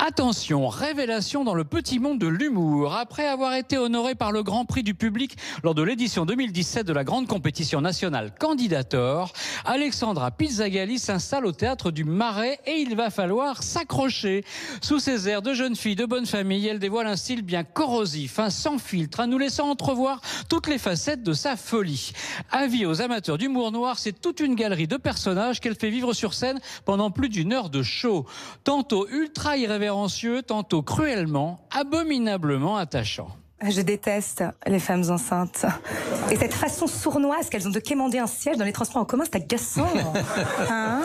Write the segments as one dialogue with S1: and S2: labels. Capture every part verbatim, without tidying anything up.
S1: Attention, révélation dans le petit monde de l'humour. Après avoir été honoré par le Grand Prix du public lors de l'édition deux mille dix-sept de la grande compétition nationale Candidator, Alexandra Pizzagalli s'installe au théâtre du Marais et il va falloir s'accrocher. Sous ses airs de jeune fille de bonne famille, elle dévoile un style bien corrosif, hein, sans filtre, hein, nous laissant entrevoir toutes les facettes de sa folie. Avis aux amateurs d'humour noir, c'est toute une galerie de personnages qu'elle fait vivre sur scène pendant plus d'une heure de show. Tantôt ultra irrévérencieux, tantôt cruellement, abominablement attachant.
S2: Je déteste les femmes enceintes. Et cette façon sournoise qu'elles ont de quémander un siège dans les transports en commun, c'est agaçant. Hein?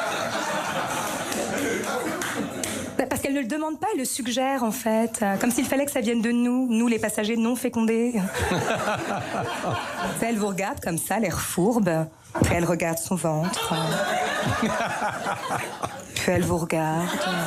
S2: Parce qu'elles ne le demandent pas, elles le suggèrent en fait. Comme s'il fallait que ça vienne de nous, nous les passagers non fécondés. Elle vous regarde comme ça, l'air fourbe. Puis elle regarde son ventre. Puis elle vous regarde.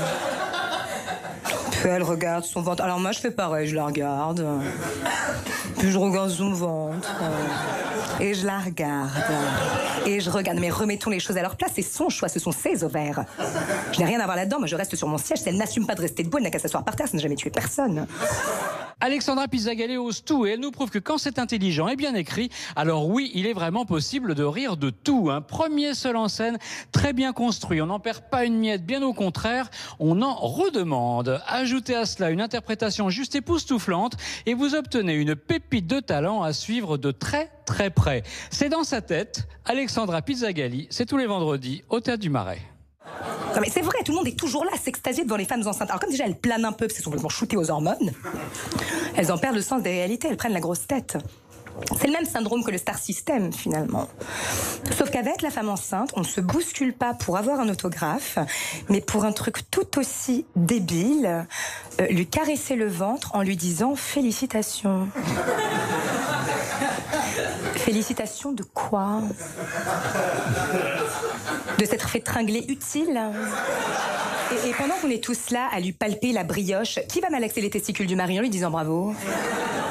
S2: Puis elle regarde son ventre. Alors moi je fais pareil, je la regarde. Puis je regarde son ventre. Et je la regarde. Et je regarde. Mais remettons les choses à leur place. C'est son choix, ce sont ses ovaires. Je n'ai rien à voir là-dedans. Moi je reste sur mon siège. Si elle n'assume pas de rester debout, elle n'a qu'à s'asseoir par terre. Ça n'a jamais tué personne.
S1: Alexandra Pizzagalli ose tout et elle nous prouve que quand c'est intelligent et bien écrit, alors oui, il est vraiment possible de rire de tout. Un premier seul en scène, très bien construit. On n'en perd pas une miette, bien au contraire, on en redemande. Ajoutez à cela une interprétation juste époustouflante et vous obtenez une pépite de talent à suivre de très très près. C'est dans sa tête, Alexandra Pizzagalli, c'est tous les vendredis au Théâtre du Marais.
S2: Non mais c'est vrai, tout le monde est toujours là à s'extasier devant les femmes enceintes. Alors comme déjà elles planent un peu parce qu'elles sont complètement shootées aux hormones, elles en perdent le sens des réalités, elles prennent la grosse tête. C'est le même syndrome que le star system finalement. Sauf qu'avec la femme enceinte, on ne se bouscule pas pour avoir un autographe, mais pour un truc tout aussi débile, euh, lui caresser le ventre en lui disant félicitations. Félicitations de quoi? De s'être fait tringler utile? Et, et pendant qu'on est tous là à lui palper la brioche, qui va malaxer les testicules du mari en lui disant bravo?